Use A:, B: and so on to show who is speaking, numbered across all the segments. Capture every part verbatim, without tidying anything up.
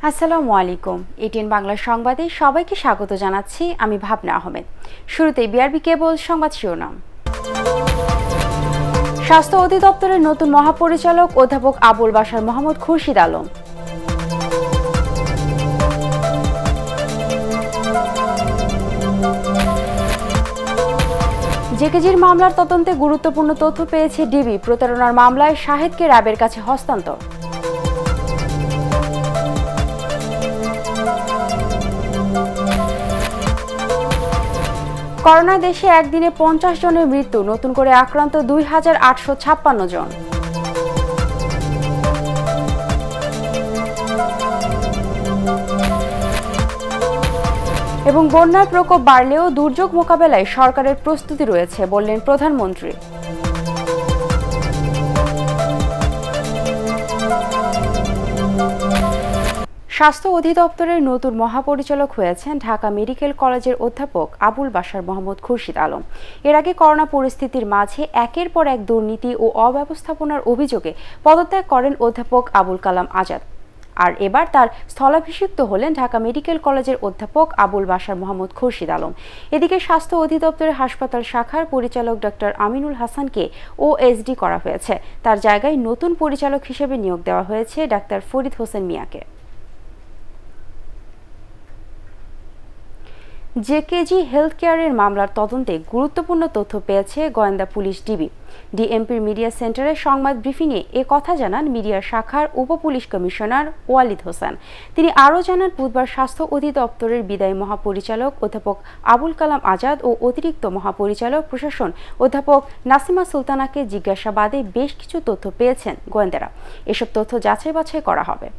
A: আসসালামু আলাইকুম। এটিএন বাংলা সংবাদে সবাইকে স্বাগত জানাচ্ছি। আমি ভাবনা আহমেদ। শুরুতেই বিআরবি কেবল সংবাদ শিরোনাম। স্বাস্থ্য অধিদপ্তরের নতুন মহাপরিচালক অধ্যাপক আবুল বাশার মোহাম্মদ খুরশিদ আলম। জেকেজির মামলার তদন্তে গুরুত্বপূর্ণ তথ্য পেয়েছে ডিবি। প্রতারণার মামলায় শাহেদকে র্যাবের কাছে হস্তান্তর। করোনায় দেশে একদিনে পঞ্চাশ জনের মৃত্যু, নতুন করে আক্রান্ত দুই হাজার আটশো ছাপ্পান্ন জন। এবং বন্যার প্রকোপ বাড়লেও দুর্যোগ মোকাবেলায় সরকারের প্রস্তুতি রয়েছে বললেন প্রধানমন্ত্রী। স্বাস্থ্য অধিদপ্তরের নতুন মহাপরিচালক হয়েছেন ঢাকা মেডিকেল কলেজের অধ্যাপক আবুল বাশার মোহাম্মদ খুরশিদ আলম। এর আগে করোনা পরিস্থিতির মাঝে একের পর এক দুর্নীতি ও অব্যবস্থাপনার অভিযোগে পদত্যাগ করেন অধ্যাপক আবুল কালাম আজাদ। আর এবার তার স্থলাভিষিক্ত হলেন ঢাকা মেডিকেল কলেজের অধ্যাপক আবুল বাশার মোহাম্মদ খুরশিদ আলম। এদিকে স্বাস্থ্য অধিদপ্তরের হাসপাতাল শাখার পরিচালক ডক্টর আমিনুল হাসানকে ওএসডি করা হয়েছে। তার জায়গায় নতুন পরিচালক হিসেবে নিয়োগ দেওয়া হয়েছে ডাক্তার ফরিদ হোসেন মিয়াকে। জেকেজি হেলথ কেয়ারের মামলার তদন্তে গুরুত্বপূর্ণ তথ্য পেয়েছে গোয়েন্দা পুলিশ ডিবি। ডিএমপির মিডিয়া সেন্টারে সংবাদ ব্রিফিংয়ে এ কথা জানান মিডিয়া শাখার উপ পুলিশ কমিশনার ওয়ালিদ হোসেন। তিনি আরও জানান, বুধবার স্বাস্থ্য অধিদপ্তরের বিদায়ী মহাপরিচালক অধ্যাপক আবুল কালাম আজাদ ও অতিরিক্ত মহাপরিচালক প্রশাসন অধ্যাপক নাসিমা সুলতানাকে জিজ্ঞাসাবাদে বেশ কিছু তথ্য পেয়েছেন গোয়েন্দারা। এসব তথ্য যাচাই বাছাই করা হবে।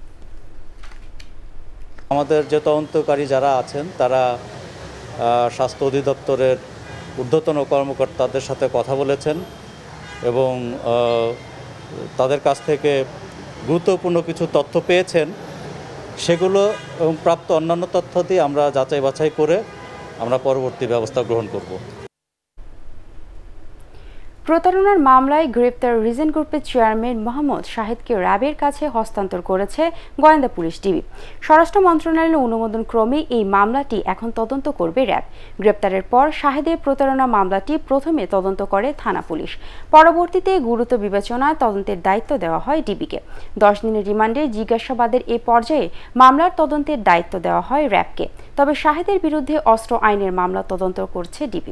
B: আমাদের যে তদন্তকারী যারা আছেন তারা স্বাস্থ্য অধিদপ্তরের ঊর্ধ্বতন কর্মকর্তাদের সাথে কথা বলেছেন এবং তাদের কাছ থেকে গুরুত্বপূর্ণ কিছু তথ্য পেয়েছেন। সেগুলো এবং প্রাপ্ত অন্যান্য তথ্য দিয়ে আমরা যাচাই বাছাই করে আমরা পরবর্তী ব্যবস্থা গ্রহণ করব।
A: প্রতারণার মামলায় গ্রেপ্তার রিজেন্ট গ্রুপের চেয়ারম্যান মোহাম্মদ শাহেদকে র্যাবের কাছে হস্তান্তর করেছে গোয়েন্দা পুলিশ ডিবি। স্বরাষ্ট্র মন্ত্রণালয়ের অনুমোদন ক্রমে এই মামলাটি এখন তদন্ত করবে র্যাব। গ্রেপ্তারের পর শাহেদের প্রতারণা মামলাটি প্রথমে তদন্ত করে থানা পুলিশ। পরবর্তীতে গুরুত্ব বিবেচনায় তদন্তের দায়িত্ব দেওয়া হয় ডিবিকে। দশ দিনের রিমান্ডে জিজ্ঞাসাবাদের এ পর্যায়ে মামলার তদন্তের দায়িত্ব দেওয়া হয় র্যাবকে। তবে শাহেদের বিরুদ্ধে অস্ত্র আইনের মামলা তদন্ত করছে ডিবি।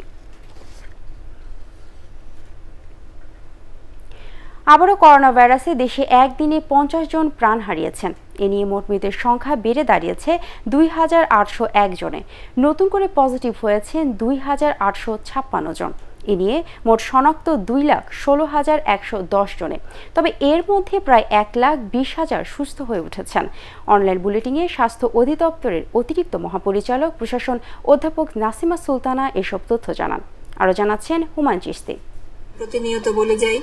A: আবারও করোনা ভাইরাসে দেশে একদিনে পঞ্চাশ জন প্রাণ হারিয়েছেন। এ নিয়ে মোট মৃতের সংখ্যা বেড়ে দাঁড়িয়েছে দুই হাজার আটশো এক জনে। নতুন করে পজিটিভ হয়েছেন দুই হাজার আটশো ছাপ্পান্ন জন। এ নিয়ে মোট শনাক্ত দুই লাখ ষোলো হাজার একশো দশ জনে। তবে এর মধ্যে প্রায় এক লাখ বিশ হাজার সুস্থ হয়ে উঠেছেন। অনলাইন বুলেটিনে স্বাস্থ্য অধিদপ্তরের অতিরিক্ত মহাপরিচালক প্রশাসন অধ্যাপক নাসিমা সুলতানা এসব তথ্য জানান। আরও জানাচ্ছেন হুমায়ুন চিশতি।
C: প্রতিনিয়ত বলে যাই,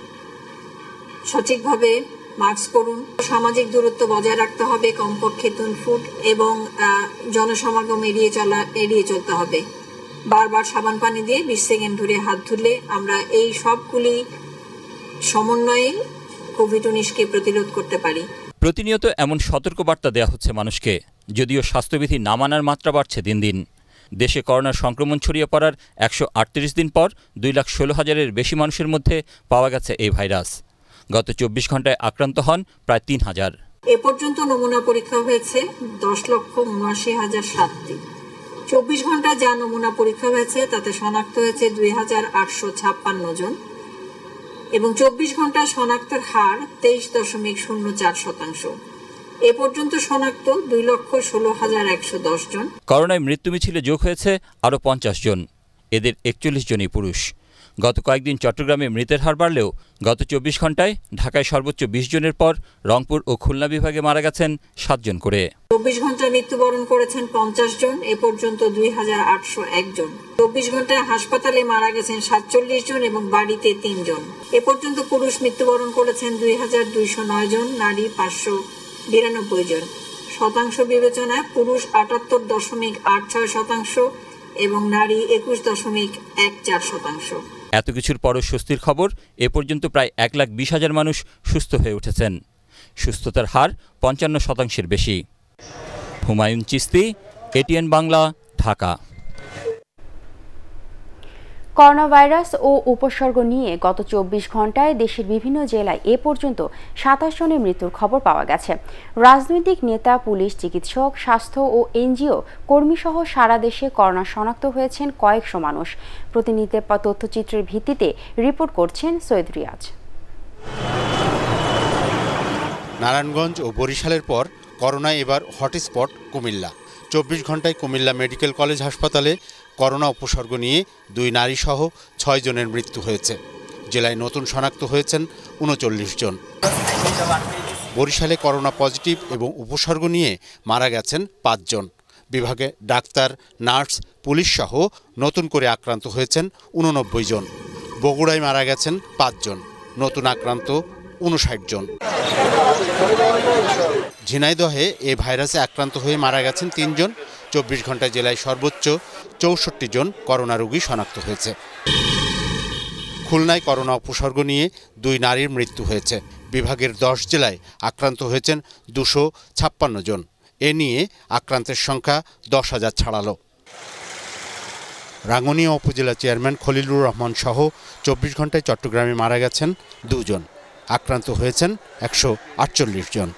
C: সঠিকভাবে মাস্ক পরুন, সামাজিক দূরত্ব বজায় রাখতে হবে, কমপক্ষে তিন ফুট এবং জনসমাগম এড়িয়ে চলা এড়িয়ে চলতে হবে। বারবার সাবান পানি দিয়ে বিশ সেকেন্ড ধরে হাত ধুলে আমরা এই সবগুলি সমন্বয়ে কোভিড উনিশকে প্রতিরোধ করতে পারি।
D: প্রতিনিয়ত এমন সতর্কবার্তা দেওয়া হচ্ছে মানুষকে, যদিও স্বাস্থ্যবিধি না মানার মাত্রা বাড়ছে দিন দিন। দেশে করোনার সংক্রমণ ছড়িয়ে পড়ার একশো আটত্রিশ দিন পর দুই লাখ ষোলো হাজারের বেশি মানুষের মধ্যে পাওয়া গেছে এই ভাইরাস। গত চব্বিশ ঘন্টায় আক্রান্ত হন প্রায় তিন হাজার।
C: এ পর্যন্ত নমুনা পরীক্ষা হয়েছে দশ লক্ষ উনআশি হাজার সাতটি। চব্বিশ ঘন্টা যা নমুনা পরীক্ষা হয়েছে তাতে শনাক্ত হয়েছে দুই হাজার আটশো ছাপ্পান্ন জন এবং চব্বিশ ঘন্টা শনাক্তের হার তেইশ দশমিক শূন্য চার শতাংশ। এ পর্যন্ত শনাক্ত দুই লক্ষ ষোলো হাজার একশো দশ জন।
D: করোনায় মৃত্যু মিছিলে যোগ হয়েছে আরও পঞ্চাশ জন। এদের একচল্লিশ জনই পুরুষ। গত কয়েকদিন চট্টগ্রামে মৃতের হার বাড়লেও গত চব্বিশ ঘন্টায় ঢাকায় সর্বোচ্চ বিশ জনের পর রংপুর ও খুলনা বিভাগে মারা গেছেন সাত জন করে।
C: চব্বিশ ঘন্টায় মৃত্যুবরণ করেছেন পঞ্চাশ জন, এ পর্যন্ত দুই হাজার আটশো এক জন। চব্বিশ ঘন্টায় হাসপাতালে মারা গেছেন সাতচল্লিশ জন এবং বাড়িতে তিন জন। এ পর্যন্ত পুরুষ মৃত্যুবরণ করেছেন দুই হাজার দুইশো নয় জন, নারী পাঁচশো বিরানব্বই জন। শতাংশ বিবেচনায় পুরুষ আটাত্তর দশমিক আট ছয় শতাংশ এবং নারী একুশ দশমিক এক চার শতাংশ।
D: এত কিছুর পরও স্বস্তির খবর, এ পর্যন্ত প্রায় এক লাখ বিশ হাজার মানুষ সুস্থ হয়ে উঠেছেন। সুস্থতার হার পঞ্চান্ন শতাংশের বেশি। Humayun Chishti, ATN Bangla, Dhaka.
A: Corona virus ও উপসর্গ নিয়ে গত চব্বিশ ঘন্টায় দেশের বিভিন্ন জেলায় এ পর্যন্ত সাতাশ জনের মৃত্যুর খবর পাওয়া গেছে। রাজনৈতিক নেতা, পুলিশ, চিকিৎসক, স্বাস্থ্য ও এনজিও কর্মীসহ সারা দেশে করোনা শনাক্ত হয়েছেন কয়েকশো মানুষ। প্রতিনিধিদের তথ্যচিত্রের ভিত্তিতে রিপোর্ট করছেন সৈয়দ রিয়াজ।
E: নারায়ণগঞ্জ ও বরিশালের পর করোনায় এবার হটস্পট কুমিল্লা। চব্বিশ ঘন্টায় কুমিল্লা মেডিকেল কলেজ হাসপাতালে করোনা উপসর্গ নিয়ে দুই নারীসহ ছয় জনের মৃত্যু হয়েছে। জেলায় নতুন শনাক্ত হয়েছেন উনচল্লিশ জন। বরিশালে করোনা পজিটিভ এবং উপসর্গ নিয়ে মারা গেছেন পাঁচজন। বিভাগে ডাক্তার, নার্স, পুলিশ সহ নতুন করে আক্রান্ত হয়েছেন উননব্বই জন। বগুড়ায় মারা গেছেন পাঁচজন, নতুন আক্রান্ত উনষাট জন। ঝিনাইদহে এ ভাইরাসে আক্রান্ত হয়ে মারা গেছেন তিনজন। চব্বিশ ঘন্টায় জেলায় সর্বোচ্চ চৌষট্টি জন করোনা রোগী শনাক্ত হয়েছে। খুলনায় করোনা উপসর্গ নিয়ে দুই নারীর মৃত্যু হয়েছে। বিভাগের দশ জেলায় আক্রান্ত হয়েছেন দুশো ছাপ্পান্ন জন। এ নিয়ে আক্রান্তের সংখ্যা দশ হাজার ছাড়ালো। রাঙ্গুনিয়া উপজেলা চেয়ারম্যান খলিলুর রহমান সহ চব্বিশ ঘন্টায় চট্টগ্রামে মারা গেছেন দুজন। আক্রান্ত হয়েছেন একশো আটচল্লিশ জন।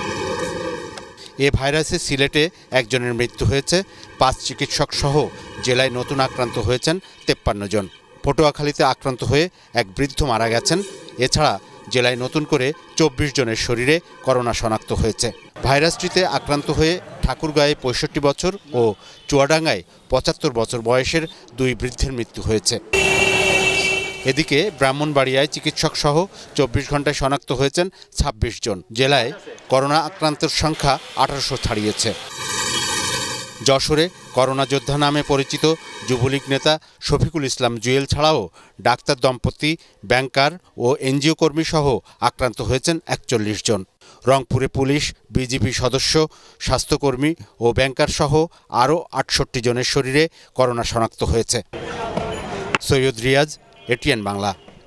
E: এ ভাইরাসে সিলেটে একজনের মৃত্যু হয়েছে। পাঁচ চিকিৎসক সহ জেলায় নতুন আক্রান্ত হয়েছেন তেপ্পান্ন জন। পটুয়াখালীতে আক্রান্ত হয়ে এক বৃদ্ধ মারা গেছেন। এছাড়া জেলায় নতুন করে চব্বিশ জনের শরীরে করোনা শনাক্ত হয়েছে। ভাইরাসটিতে আক্রান্ত হয়ে ঠাকুরগাঁয়ে পঁয়ষট্টি বছর ও চুয়াডাঙ্গায় পঁচাত্তর বছর বয়সের দুই বৃদ্ধের মৃত্যু হয়েছে। এদিকে ব্রাহ্মণবাড়িয়ায় চিকিৎসক সহ চব্বিশ ঘন্টায় শনাক্ত হয়েছেন ছাব্বিশ জন। জেলায় করোনা আক্রান্তের সংখ্যা আঠারোশো ছাড়িয়েছে। যশোরে করোনা যোদ্ধা নামে পরিচিত যুবলীগ নেতা শফিকুল ইসলাম জুয়েল ছাড়াও ডাক্তার দম্পতি, ব্যাংকার ও এনজিও কর্মী সহ আক্রান্ত হয়েছেন একচল্লিশ জন। রংপুরে পুলিশ, বিজিবি সদস্য, স্বাস্থ্যকর্মী ও ব্যাংকার সহ আরও আটষট্টি জনের শরীরে করোনা শনাক্ত হয়েছে। সৈয়দ রিয়াজ, এটিএন বাংলা।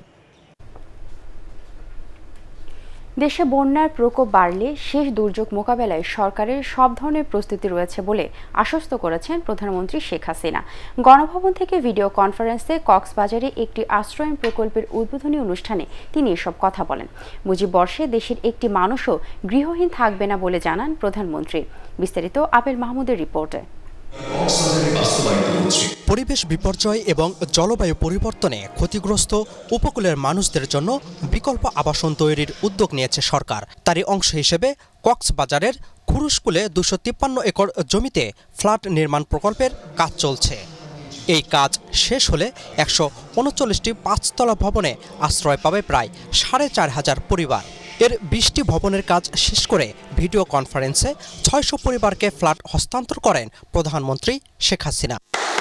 A: দেশে বন্যার প্রকোপ বাড়লে শেষ দুর্যোগ মোকাবেলায় সরকারের সব ধরনের প্রস্তুতি রয়েছে বলে আশ্বস্ত করেছেন প্রধানমন্ত্রী শেখ হাসিনা। গণভবন থেকে ভিডিও কনফারেন্সে কক্সবাজারে একটি আশ্রয়ণ প্রকল্পের উদ্বোধনী অনুষ্ঠানে তিনি এসব কথা বলেন। মুজিব বর্ষে দেশের একটি মানুষও গৃহহীন থাকবে না বলে জানান প্রধানমন্ত্রী। বিস্তারিত আবেল মাহমুদের রিপোর্টে।
F: পরিবেশ বিপর্যয় এবং জলবায়ু পরিবর্তনে ক্ষতিগ্রস্ত উপকূলের মানুষদের জন্য বিকল্প আবাসন তৈরির উদ্যোগ নিয়েছে সরকার। তারই অংশ হিসেবে কক্সবাজারের খুরুশকুলে দুশো তিপ্পান্ন একর জমিতে ফ্ল্যাট নির্মাণ প্রকল্পের কাজ চলছে। এই কাজ শেষ হলে একশো উনচল্লিশটি পাঁচতলা ভবনে আশ্রয় পাবে প্রায় সাড়ে চার হাজার পরিবার। এর বিশটি ভবনের কাজ শেষ করে ভিডিও কনফারেন্সে ছয়শো পরিবারকে ফ্ল্যাট হস্তান্তর করেন প্রধানমন্ত্রী শেখ হাসিনা।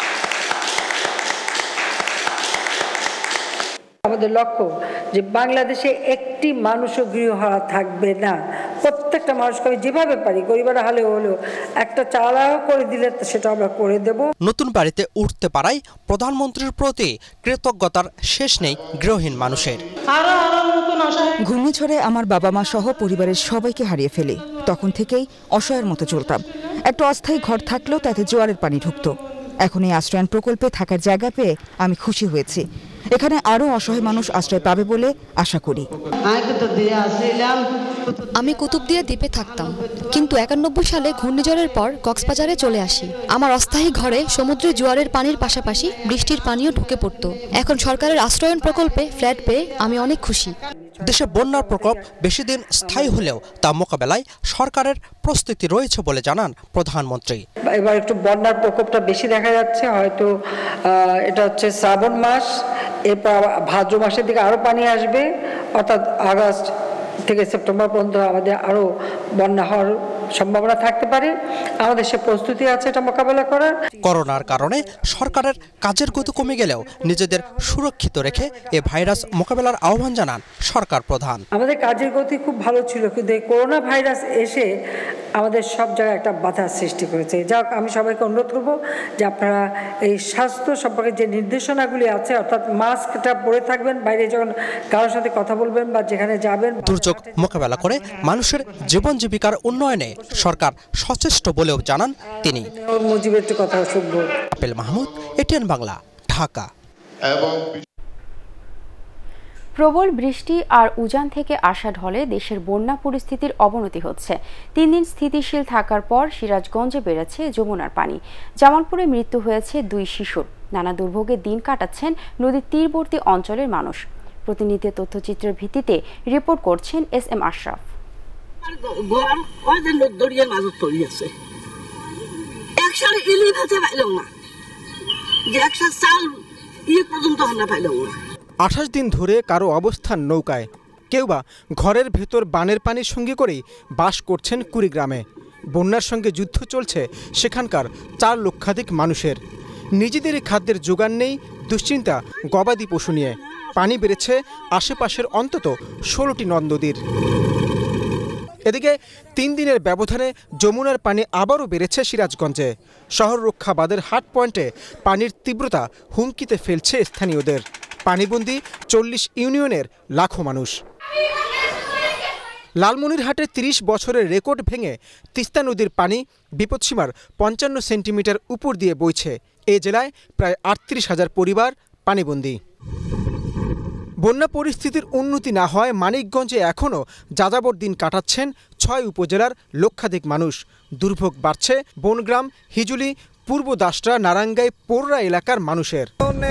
G: আমাদের লক্ষ্য যে বাংলাদেশে একটি মানুষও গৃহহারা থাকবে না। প্রত্যেকটা মানুষকে আমি যেভাবে পারি, গরিবের হালে হলেও একটা চালাও করে দিলে সেটা আমরা করে দেব।
F: নতুন বাড়িতে উঠতে পারায় প্রধানমন্ত্রীর প্রতি কৃতজ্ঞতার শেষ নেই গৃহহীন মানুষের।
H: ঘূর্ণিঝড়ে আমার বাবা মা সহ পরিবারের সবাইকে হারিয়ে ফেলি। তখন থেকেই অসহায়ের মতো চলতাম। একটা অস্থায়ী ঘর থাকলেও তাতে জোয়ারের পানি ঢুকতো। এখন এই আশ্রয়ণ প্রকল্পে থাকার জায়গা পেয়ে আমি খুশি হয়েছি। এখানে আরো অসহায় মানুষ আশ্রয় পাবে বলে আশা করি।
I: আমি কুতুবদিয়া দ্বীপে থাকতাম, কিন্তু একানব্বই সালে ঘূর্ণিঝড়ের পর কক্সবাজারে চলে আসি। আমার অস্থায়ী ঘরে সমুদ্রে জোয়ারের পানির পাশাপাশি বৃষ্টির পানিও ঢুকে পড়তো। এখন সরকারের আশ্রয়ণ প্রকল্পে ফ্ল্যাট পেয়ে আমি অনেক খুশি।
F: দেশে বন্যার প্রকোপ বেশি দিন স্থায়ী হলেও তা মোকাবেলায় সরকারের প্রস্তুতি রয়েছে বলে জানান প্রধানমন্ত্রী।
G: এবার একটু বন্যার প্রকোপটা বেশি দেখা যাচ্ছে, হয়তো এটা হচ্ছে শ্রাবণ মাস, এরপর ভাদ্র মাসের দিকে আরো পানি আসবে, অর্থাৎ আগস্ট থেকে সেপ্টেম্বর পর্যন্ত আমাদের আরো বন্যা হওয়ার সম্ভাবনা থাকতে পারে। আমাদের সে প্রস্তুতি আছে এটা মোকাবেলা করার।
F: করোনার কারণে সরকারের কাজের গতি কমে গেলেও নিজেদের সুরক্ষিত রেখে এ ভাইরাস মোকাবেলার আহ্বান জানান সরকার প্রধান।
G: আমাদের কাজের গতি খুব ভালো ছিল, কিন্তু এই করোনা ভাইরাস এসে আমাদের সব জায়গায় একটা বাধার সৃষ্টি করেছে। যাক, আমি সবাইকে অনুরোধ করব যে আপনারা এই স্বাস্থ্য সম্পর্কে যে নির্দেশনাগুলি আছে, অর্থাৎ মাস্কটা পরে থাকবেন, বাইরে যখন কারোর সাথে কথা বলবেন বা যেখানে যাবেন।
F: দুর্যোগ মোকাবেলা করে মানুষের জীবন জীবিকার উন্নয়নে সরকার সচেষ্ট বলেও জানান তিনি।
G: মুজিবের কথা শুনবো।
F: আপেল মাহমুদ, এটিএন বাংলা, ঢাকা।
A: প্রবল বৃষ্টি আর উজান থেকে আসা ঢলে দেশের বন্যা পরিস্থিতির অবনতি হচ্ছে। তিন দিন স্থিতিশীল থাকার পর সিরাজগঞ্জে বেড়েছে যমুনার পানি। জামালপুরে মৃত্যু হয়েছে দুই শিশুর। নানা দুর্ভোগে দিন কাটাচ্ছেন নদীর তীরবর্তী অঞ্চলের মানুষ। প্রতিনিধির তথ্যচিত্রের ভিত্তিতে রিপোর্ট করছেন এস এম আশরাফ।
J: আঠাশ দিন ধরে কারো অবস্থান নৌকায়, কেউ বা ঘরের ভেতর বানের পানির সঙ্গে করেই বাস করছেন কুড়িগ্রামে। বন্যার সঙ্গে যুদ্ধ চলছে সেখানকার চার লক্ষাধিক মানুষের। নিজেদের খাদ্যের জোগান নেই, দুশ্চিন্তা গবাদি পশু নিয়ে। পানি বেড়েছে আশেপাশের অন্তত ষোলোটি নদ নদীর। এদিকে তিন দিনের ব্যবধানে যমুনার পানি আবারও বেড়েছে সিরাজগঞ্জে। শহর রক্ষা বাঁধের হাট পয়েন্টে পানির তীব্রতা হুমকিতে ফেলছে স্থানীয়দের। পানিবন্দী চল্লিশ ইউনিয়নের লাখো মানুষ। লালমনিরহাটে তিরিশ বছরের রেকর্ড ভেঙে তিস্তা নদীর পানি বিপদসীমার পঞ্চান্ন সেন্টিমিটার উপর দিয়ে বইছে। এ জেলায় প্রায় আটত্রিশ হাজার পরিবার পানিবন্দী। বন্যা পরিস্থিতির উন্নতি না হয় মানিকগঞ্জে এখনও যাযাবর দিন কাটাচ্ছেন ছয় উপজেলার লক্ষাধিক মানুষ। দুর্ভোগ বাড়ছে বনগ্রাম, হিজুলি, পূর্ব দাসরা, নারাঙ্গাই, পোররা এলাকার মানুষের।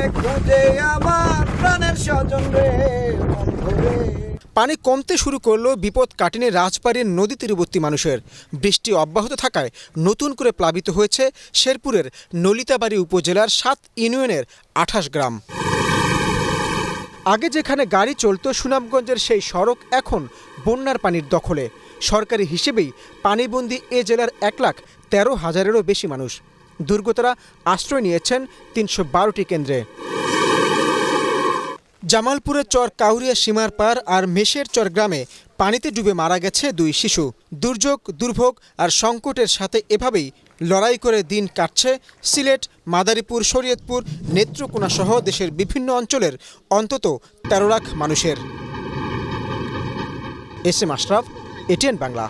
J: পানি কমতে শুরু করলো বিপদ কাটিনে রাজবাড়ির নদী তীরবর্তী মানুষের। বৃষ্টি অব্যাহত থাকায় নতুন করে প্লাবিত হয়েছে শেরপুরের নলিতাবাড়ি উপজেলার সাত ইউনিয়নের আঠাশ গ্রাম। আগে যেখানে গাড়ি চলত সুনামগঞ্জের সেই সড়ক এখন বন্যার পানির দখলে। সরকারি হিসেবেই পানিবন্দী এ জেলার এক লাখ তেরো হাজারেরও বেশি মানুষ। দুর্গতরা আশ্রয় নিয়েছেন তিনশো বারোটি কেন্দ্রে। জামালপুরের চর কাউরিয়া সীমার পার আর মেশের চর গ্রামে পানিতে ডুবে মারা গেছে দুই শিশু। দুর্যোগ, দুর্ভোগ আর সংকটের সাথে এভাবেই লড়াই করে দিন কাটছে সিলেট, মাদারীপুর, শরীয়তপুর, নেত্রকোনা সহ দেশের বিভিন্ন অঞ্চলের অন্তত তেরো লাখ মানুষের। S M Ashraf, ATN Bangla.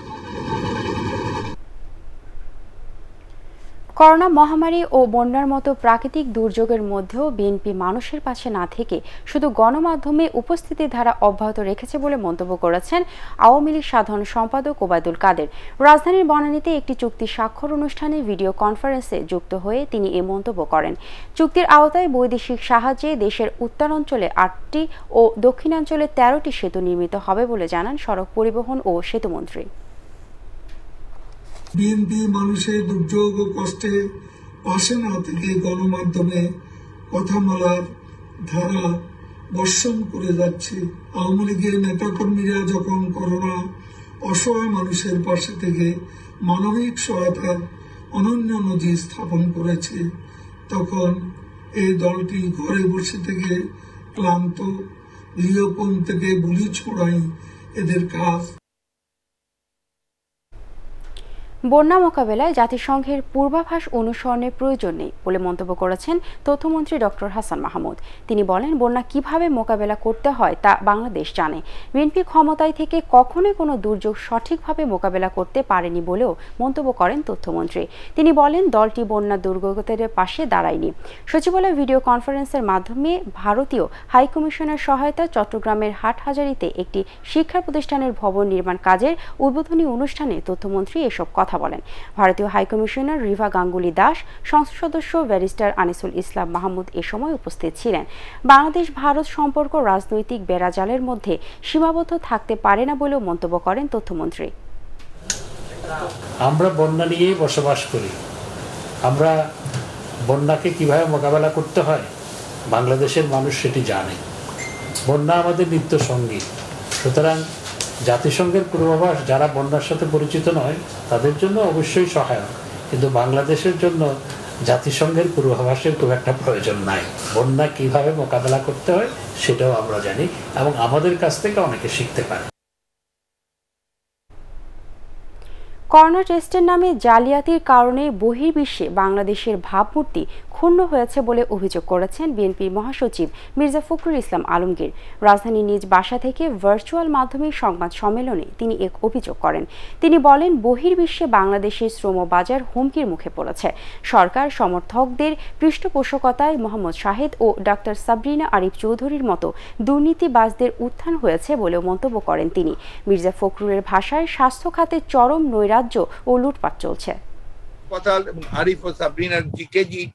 A: Corona মহামারী ও বন্যার মতো প্রাকৃতিক দুর্যোগের মধ্যেও বিএনপি মানুষের পাশে না থেকে শুধু গণমাধ্যমে উপস্থিতির ধারা অব্যাহত রেখেছে বলে মন্তব্য করেছেন আওয়ামী লীগ সাধারণ সম্পাদক ওবায়দুল কাদের। রাজধানীর বনানীতে একটি চুক্তি স্বাক্ষর অনুষ্ঠানে ভিডিও কনফারেন্সে যুক্ত হয়ে তিনি এ মন্তব্য করেন। চুক্তির আওতায় বৈদেশিক সাহায্যে দেশের উত্তরাঞ্চলে আটটি ও দক্ষিণাঞ্চলে তেরোটি সেতু নির্মিত হবে বলে জানান সড়ক পরিবহন ও সেতুমন্ত্রী।
K: বিএনপি মানুষের দুর্যোগ ও কষ্টে পাশে না থেকে গণমাধ্যমে কথা বলার ধারা বর্ষণ করে যাচ্ছে। আওয়ামী লীগের নেতাকর্মীরা যখন করোনা অসহায় মানুষের পাশে থেকে মানবিক সহায়তার অনন্য নজির স্থাপন করেছে, তখন এই দলটি ঘরে বসে থেকে ক্লান্ত, গৃহকোণ থেকে বুলি ছোড়াই এদের কাজ।
A: বন্যা মোকাবেলায় জাতিসংঘের পূর্বাভাস অনুসরণের প্রয়োজন নেই বলে মন্তব্য করেছেন তথ্যমন্ত্রী ডক্টর হাসান মাহমুদ। তিনি বলেন, বন্যা কিভাবে মোকাবেলা করতে হয় তা বাংলাদেশ জানে। বিএনপি ক্ষমতায় থেকে কখনোই কোনো দুর্যোগ সঠিকভাবে মোকাবেলা করতে পারেনি বলেও মন্তব্য করেন তথ্যমন্ত্রী। তিনি বলেন, দলটি বন্যা দুর্গতদের পাশে দাঁড়ায়নি। সচিবালয় ভিডিও কনফারেন্সের মাধ্যমে ভারতীয় হাইকমিশনের সহায়তা চট্টগ্রামের হাটহাজারীতে একটি শিক্ষা প্রতিষ্ঠানের ভবন নির্মাণ কাজের উদ্বোধনী অনুষ্ঠানে তথ্যমন্ত্রী এসব কথা বলেন। ভারতীয় হাইকমিশনার রিভা গাঙ্গুলি দাস, সংসদ সদস্য ব্যারিস্টার আনিসুল ইসলাম মাহমুদ এ সময় উপস্থিত ছিলেন। বাংলাদেশ ভারত সম্পর্ক রাজনৈতিক বেড়াজালের মধ্যে সীমাবদ্ধ থাকতে পারে না বলেও মন্তব্য করেন তথ্যমন্ত্রী।
L: আমরা বন্যা নিয়েই বসবাস করি। আমরা বন্যাকে কিভাবে মোকাবেলা করতে হয় বাংলাদেশের মানুষ সেটি জানে। বন্যা আমাদের নিত্য সঙ্গী। সুতরাং জাতিসংঘের পূর্বাভাস যারা বন্যার সাথে পরিচিত নয় তাদের জন্য অবশ্যই সহায়ক, কিন্তু বাংলাদেশের জন্য জাতিসংঘের পূর্বাভাসের খুব একটা প্রয়োজন নাই। বন্যা কিভাবে মোকাবেলা করতে হয় সেটাও আমরা জানি এবং আমাদের কাছ থেকে অনেকে শিখতে পারে।
A: করোনা টেস্টের নামে জালিয়াতির কারণে বহির্বিশ্বে বাংলাদেশের ভাবমূর্তি ক্ষুণ্ণ হয়েছে বলে অভিযোগ করেছেন বিএনপির মহাসচিব মির্জা ফখরুল ইসলাম আলমগীর। রাজধানীর নিজ বাসা থেকে ভার্চুয়াল মাধ্যমে সংবাদ সম্মেলনে তিনি এক অভিযোগ করেন। তিনি বলেন, বহির্বিশ্বে বাংলাদেশের শ্রম বাজার হুমকির মুখে পড়েছে। সরকার সমর্থকদের পৃষ্ঠপোষকতায় মোহাম্মদ শাহেদ ও ডাক্তার সাবরিনা আরিফ চৌধুরীর মতো দুর্নীতিবাজদের উত্থান হয়েছে বলেও মন্তব্য করেন তিনি। মির্জা ফখরুলের ভাষায় স্বাস্থ্য খাতে চরম নৈরাজ্য ও লুটপাট চলছে।
M: আরিফ ও সাবরিনার জিকেজি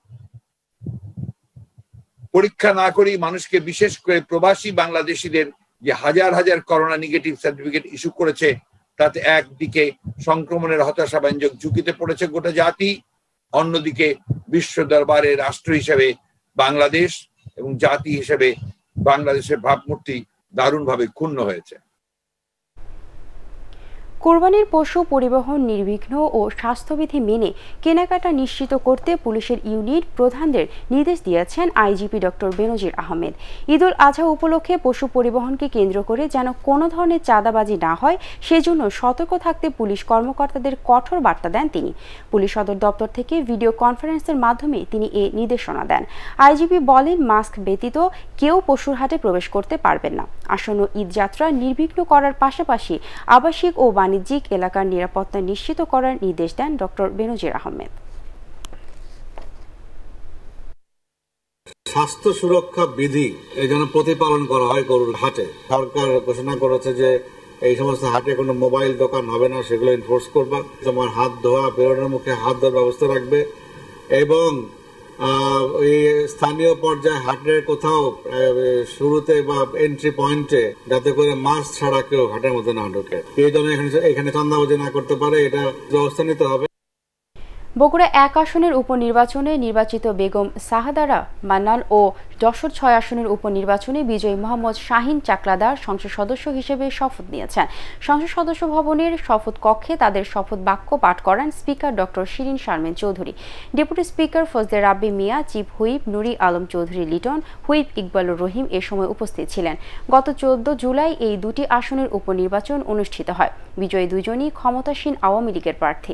M: পরীক্ষা না করেই মানুষকে, বিশেষ করে প্রবাসী বাংলাদেশিদের যে হাজার হাজার করোনা নেগেটিভ সার্টিফিকেট ইস্যু করেছে, তাতে একদিকে সংক্রমণের হতাশাব্যঞ্জক ঝুঁকিতে পড়েছে গোটা জাতি, অন্যদিকে বিশ্ব দরবারে রাষ্ট্র হিসেবে বাংলাদেশ এবং জাতি হিসেবে বাংলাদেশের ভাবমূর্তি দারুণভাবে ক্ষুণ্ণ হয়েছে।
A: কোরবানির পশু পরিবহন নির্বিঘ্ন ও স্বাস্থ্যবিধি মেনে কেনাকাটা নিশ্চিত করতে পুলিশের ইউনিট প্রধানদের নির্দেশ দিয়েছেন আইজিপি ডক্টর বেনজির আহমেদ। ঈদুল আজহা উপলক্ষে পশু পরিবহনকে কেন্দ্র করে যেন কোনো ধরনের চাঁদাবাজি না হয়, সেজন্য সতর্ক থাকতে পুলিশ কর্মকর্তাদের কঠোর বার্তা দেন তিনি। পুলিশ সদর দপ্তর থেকে ভিডিও কনফারেন্সের মাধ্যমে তিনি এ নির্দেশনা দেন। আইজিপি বলেন, মাস্ক ব্যতীত কেউ পশুর হাটে প্রবেশ করতে পারবেন না। আসন্ন ঈদ যাত্রা নির্বিঘ্ন করার পাশাপাশি আবাসিক ও বাণিজ্যিক এলাকার নিরাপত্তা নিশ্চিত করার নির্দেশ দেন ডক্টর বেনজির আহমেদ।
N: স্বাস্থ্য সুরক্ষা বিধি এই জন্য প্রতিপালন করা হয় গরুর হাটে। সরকার ঘোষণা করেছে যে এই সমস্ত হাটে কোনো মোবাইল দোকান হবে না, সেগুলো এনফোর্স করবা। তোমার হাত ধোয়া, বেরোনোর মুখে হাত ধোয়ার ব্যবস্থা রাখবে এবং ওই স্থানীয় পর্যায়ে হাটের কোথাও শুরুতে বা এন্ট্রি পয়েন্টে যাতে করে মাস্ক ছাড়া কেউ হাটের মধ্যে না ঢোকে, এই জন্য এখানে এখানে চাঁদাবাজি না করতে পারে, এটা ব্যবস্থা নিতে হবে।
A: বগুড়া এক আসনের উপনির্বাচনে নির্বাচিত বেগম সাহাদারা মান্নান ও যশোর ছয় আসনের উপনির্বাচনে বিজয়ী মোহাম্মদ শাহিন চাকলাদার সংসদ সদস্য হিসেবে শপথ নিয়েছেন। সংসদ সদস্য ভবনের শপথ কক্ষে তাদের শপথ বাক্য পাঠ করান speaker doctor Shirin Sharmin Chowdhury. Deputy speaker Fazle Rabbi Miah, chief whip Nuri Alam Chowdhury Liton, whip Iqbalur Rahim এ সময় উপস্থিত ছিলেন। গত চোদ্দ জুলাই এই দুটি আসনের উপনির্বাচন অনুষ্ঠিত হয়। বিজয়ী দুজনই ক্ষমতাসীন আওয়ামী লীগের প্রার্থী।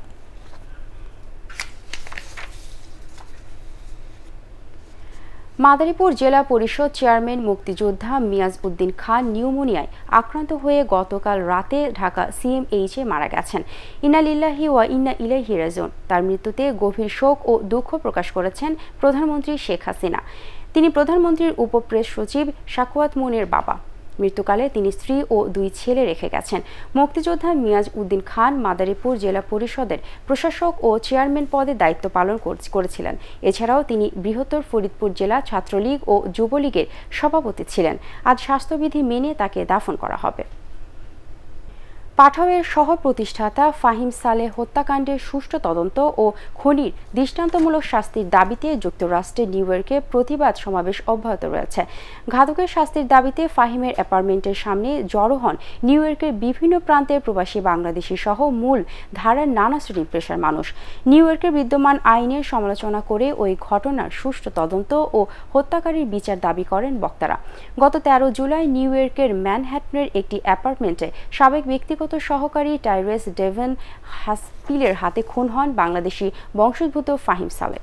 A: মাদারীপুর জেলা পরিষদ চেয়ারম্যান মুক্তিযোদ্ধা মিয়াজ উদ্দিন খান নিউমোনিয়ায় আক্রান্ত হয়ে গতকাল রাতে ঢাকা সিএমএইচে মারা গেছেন। ইন্না লিল্লাহি ওয়া ইন্না ইলাইহি রাজিউন। তার মৃত্যুতে গভীর শোক ও দুঃখ প্রকাশ করেছেন প্রধানমন্ত্রী শেখ হাসিনা। তিনি প্রধানমন্ত্রীর উপপ্রেস সচিব শাকওয়াত মুনের বাবা। মৃত্যুকালে তিনি স্ত্রী ও দুই ছেলে রেখে গেছেন। মুক্তিযোদ্ধা মিয়াজ উদ্দিন খান মাদারীপুর জেলা পরিষদের প্রশাসক ও চেয়ারম্যান পদে দায়িত্ব পালন করেছিলেন। এছাড়াও তিনি বৃহত্তর ফরিদপুর জেলা ছাত্রলীগ ও যুবলীগের সভাপতি ছিলেন। আজ স্বাস্থ্যবিধি মেনে তাকে দাফন করা হবে। পাঠাওয়ের সহ প্রতিষ্ঠাতা ফাহিম সালেহ হত্যাকাণ্ডের সুষ্ঠু তদন্ত ও খনির দৃষ্টান্তমূলক শাস্তির দাবিতে যুক্তরাষ্ট্রের নিউ ইয়র্কে প্রতিবাদ সমাবেশ অব্যাহত রয়েছে। ঘাতকের শাস্তির দাবিতে ফাহিমের অ্যাপার্টমেন্টের সামনে জড়ো হন নিউ ইয়র্কের বিভিন্ন প্রান্তের প্রবাসী বাংলাদেশি সহ মূল ধারার নানা শ্রেণী পেশার মানুষ। নিউ ইয়র্কের বিদ্যমান আইনের সমালোচনা করে ওই ঘটনার সুষ্ঠু তদন্ত ও হত্যাকারীর বিচার দাবি করেন বক্তারা। গত তেরো জুলাই নিউ ইয়র্কের ম্যানহ্যাটনের একটি অ্যাপার্টমেন্টে সাবেক ব্যক্তিগত সহকারী টাইরেস ডেভেন হাসপিলের হাতে খুন হন বাংলাদেশি বংশোদ্ভূত ফাহিম সালেহ।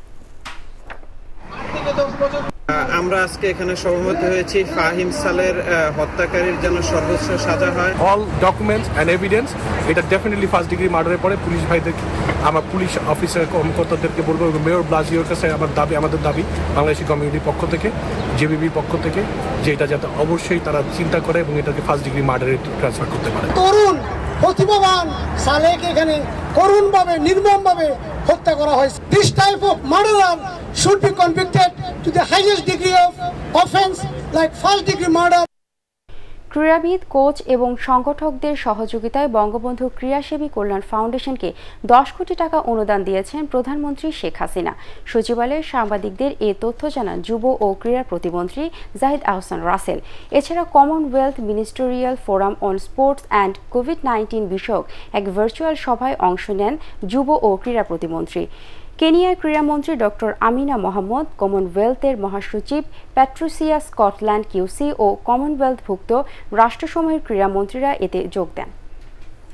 O: আমরা আজকে এখানে সমবেত হয়েছি ফাহিম সালের হত্যাকারীর জন্য সর্বোচ্চ সাজা হয়।
P: অল ডকুমেন্টস এন্ড এভিডেন্স এটা ডেফিনেটলি ফার্স্ট ডিগ্রি মার্ডারের পরে পুলিশ ভাইদের, আমার পুলিশ অফিসার কর্মকর্তাদেরকে বলবো, মেয়র ব্লাজিওর কাছে আমার দাবি, আমাদের দাবি বাংলাদেশি কমিউনিটির পক্ষ থেকে, জেবিবির পক্ষ থেকে, যে এটা যাতে অবশ্যই তারা চিন্তা করে এবং এটাকে ফার্স্ট ডিগ্রি মার্ডারে ট্রান্সফার করতে পারে।
Q: তরুণ প্রতিভাবান সালেহকে এখানে করুণভাবে নির্মমভাবে হত্যা করা হয়েছে। This type of murderer should be convicted to the highest degree of offense like first degree murder.
A: ক্রীড়াবিদ, কোচ এবং সংগঠকদের সহযোগিতায় বঙ্গবন্ধু ক্রীড়াসেবী কল্যাণ ফাউন্ডেশনকে দশ কোটি টাকা অনুদান দিয়েছেন প্রধানমন্ত্রী শেখ হাসিনা। সচিবালয়ে সাংবাদিকদের এ তথ্য জানান যুব ও ক্রীড়া প্রতিমন্ত্রী জাহিদ আহসান রাসেল। এছাড়া Commonwealth ministerial forum on sports and covid nineteen বিষয়ক এক ভার্চুয়াল সভায় অংশ নেন যুব ও ক্রীড়া প্রতিমন্ত্রী। কেনিয়ার ক্রীড়ামন্ত্রী ডক্টর আমিনা মোহাম্মদ, কমনওয়েলথের মহাসচিব প্যাট্রিসিয়া স্কটল্যান্ড কিউসি ও কমনওয়েলথভুক্ত রাষ্ট্রসমূহের ক্রীড়ামন্ত্রীরা এতে যোগ দেন।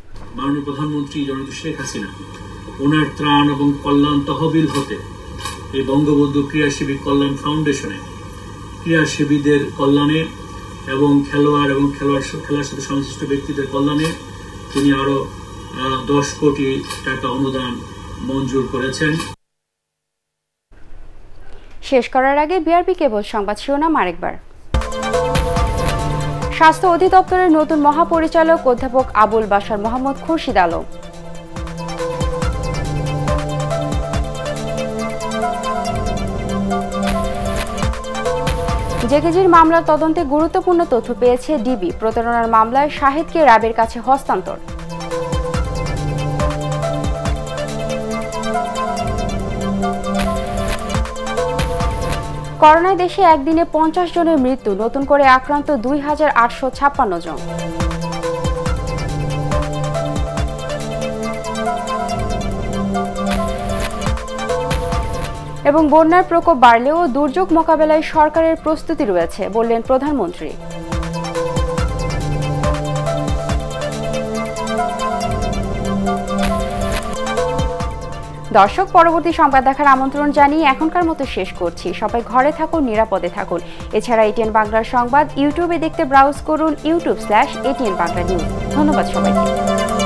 R: মাননীয় প্রধানমন্ত্রী জননেত্রী শেখ হাসিনা ওনার ত্রাণ এবং কল্যাণ তহবিল হতে এই বঙ্গবন্ধু ক্রীড়াসেবী কল্যাণ ফাউন্ডেশনে ক্রীড়াসেবীদের কল্যাণে এবং খেলোয়াড় এবং খেলোয়াড় খেলার সাথে সংশ্লিষ্ট ব্যক্তিদের কল্যাণে তিনি আরো দশ কোটি টাকা অনুদান মঞ্জুর করেছেন।
A: শেষ করার আগে বিআরবি কেবল সংবাদ শিরোনাম আরেকবার। স্বাস্থ্য অধিদপ্তরের নতুন মহাপরিচালক অধ্যাপক আবুল বাশার মোহাম্মদ খুরশিদ আলম। জেকেজির মামলার তদন্তে গুরুত্বপূর্ণ তথ্য পেয়েছে ডিবি। প্রতারণার মামলায় শাহিদকে র্যাবের কাছে হস্তান্তর। করোনায় দেশে একদিনে পঞ্চাশ জনের মৃত্যু, নতুন করে আক্রান্ত দুই হাজার আটশো ছাপ্পান্ন জন। এবং বন্যার প্রকোপ বাড়লেও দুর্যোগ মোকাবেলায় সরকারের প্রস্তুতি রয়েছে বললেন প্রধানমন্ত্রী। দর্শক, পরবর্তী সংবাদ দেখার আমন্ত্রণ জানিয়ে এখনকার মতো শেষ করছি। সবাই ঘরে থাকুন, নিরাপদে থাকুন। এছাড়া এটিএন বাংলার সংবাদ ইউটিউবে দেখতে ব্রাউজ করুন YouTube slash ATN Bangla news. ধন্যবাদ সবাইকে।